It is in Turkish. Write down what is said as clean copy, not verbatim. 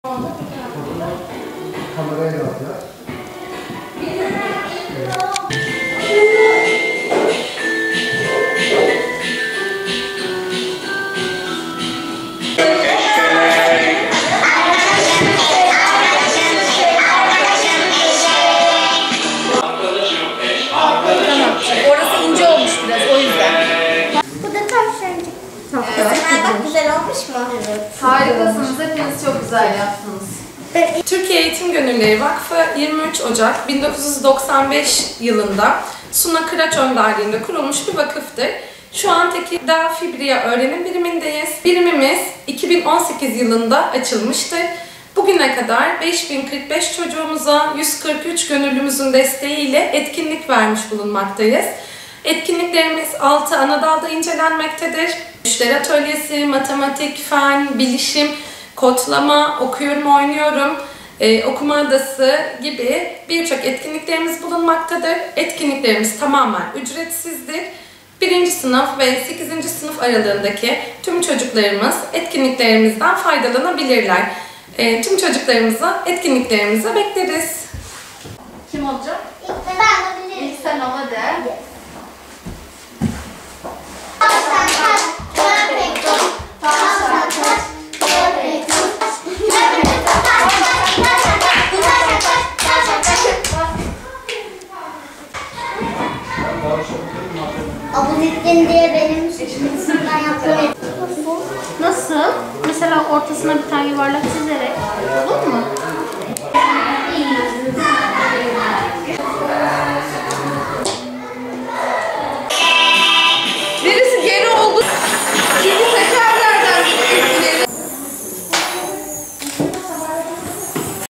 Kameraya da atıyor. Orası ince olmuş biraz, o yüzden. Bu da tavşancık. Bak güzel olmuş mu? Evet. Harikasınız, hepiniz çok güzel yaptınız. Türkiye Eğitim Gönülleri Vakfı 23 Ocak 1995 yılında Suna Kıraç önderliğinde kurulmuş bir vakıftır. Şu an Tekirdağ Fibriya öğrenim birimindeyiz. Birimimiz 2018 yılında açılmıştır. Bugüne kadar 5045 çocuğumuza 143 gönüllümüzün desteğiyle etkinlik vermiş bulunmaktayız. Etkinliklerimiz 6 ana dalda incelenmektedir. Müşteri atölyesi, matematik, fen, bilişim, kodlama, okuyorum, oynuyorum, okuma adası gibi birçok etkinliklerimiz bulunmaktadır. Etkinliklerimiz tamamen ücretsizdir. 1. sınıf ve 8. sınıf aralığındaki tüm çocuklarımız etkinliklerimizden faydalanabilirler. Tüm çocuklarımızı etkinliklerimize bekleriz. Kim olacak?